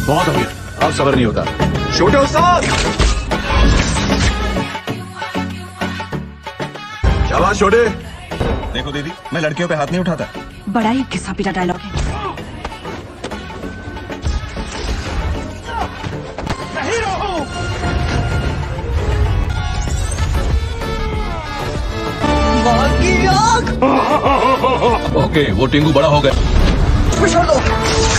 बहुत हो गया, अब सब्र नहीं होता। छोटे उस्ताद, शाबाश छोटे। देखो दीदी, मैं लड़कियों पे हाथ नहीं उठाता। बड़ा ही घिसा पिटा डायलॉग है। ओके, वो टिंगू बड़ा हो गया। छोड़ दो।